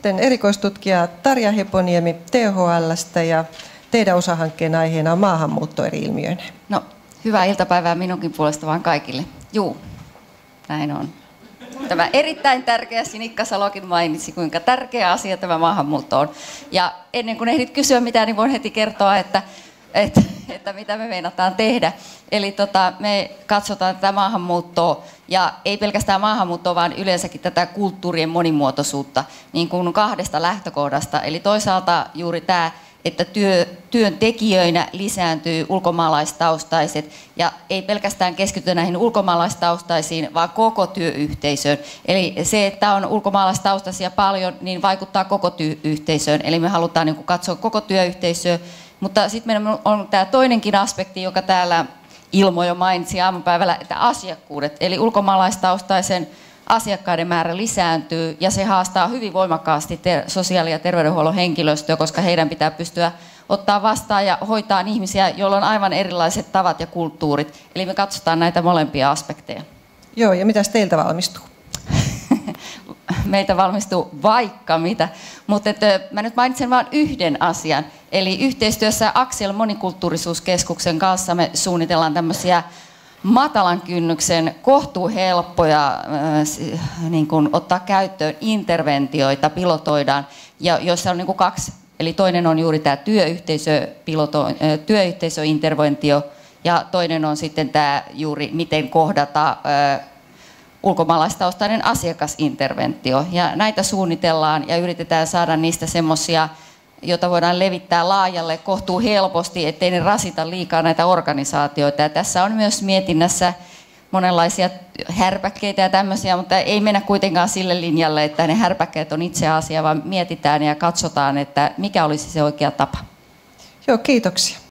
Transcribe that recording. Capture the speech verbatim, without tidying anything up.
sitten erikoistutkija Tarja Heponiemi T H L:stä ja teidän osahankkeen aiheena on maahanmuutto eri ilmiöineen. No, hyvää iltapäivää minunkin puolesta vaan kaikille. Juu, näin on. Tämä erittäin tärkeä, Sinikka Salokin mainitsi, kuinka tärkeä asia tämä maahanmuutto on. Ja ennen kuin ehdit kysyä mitään, niin voin heti kertoa, että, että, että mitä me meinataan tehdä. Eli tota, me katsotaan tätä maahanmuuttoa, ja ei pelkästään maahanmuuttoa, vaan yleensäkin tätä kulttuurien monimuotoisuutta niin kuin kahdesta lähtökohdasta. Eli toisaalta juuri tämä, että työ, työntekijöinä lisääntyy ulkomaalaistaustaiset, ja ei pelkästään keskitytä näihin ulkomaalaistaustaisiin, vaan koko työyhteisöön. Eli se, että on ulkomaalaistaustaisia paljon, niin vaikuttaa koko työyhteisöön. Eli me halutaan niin kuin katsoa koko työyhteisöä, mutta sitten meillä on tämä toinenkin aspekti, joka täällä Ilmo jo mainitsi aamupäivällä, että asiakkuudet, eli ulkomaalaistaustaisen asiakkaiden määrä lisääntyy, ja se haastaa hyvin voimakkaasti sosiaali- ja terveydenhuollon henkilöstöä, koska heidän pitää pystyä ottaa vastaan ja hoitaa ihmisiä, joilla on aivan erilaiset tavat ja kulttuurit. Eli me katsotaan näitä molempia aspekteja. Joo, ja mitäs teiltä valmistuu? Meitä valmistuu vaikka mitä, mutta että mä nyt mainitsen vain yhden asian. Eli yhteistyössä Axial Monikulttuurisuuskeskuksen kanssa me suunnitellaan tämmöisiä matalan kynnyksen, kohtuuhelppoja äh, niin kuin ottaa käyttöön interventioita, pilotoidaan, ja joissa on niin kuin kaksi. Eli toinen on juuri tämä työyhteisö, piloto, äh, työyhteisöinterventio, ja toinen on sitten tämä juuri miten kohdata äh, ulkomaalaistaustainen asiakasinterventio. Ja näitä suunnitellaan ja yritetään saada niistä semmoisia, jota voidaan levittää laajalle kohtuu helposti, ettei ne rasita liikaa näitä organisaatioita. Ja tässä on myös mietinnässä monenlaisia härpäkkeitä ja tämmöisiä, mutta ei mennä kuitenkaan sille linjalle, että ne härpäkkeet on itse asia, vaan mietitään ja katsotaan, että mikä olisi se oikea tapa. Joo, kiitoksia.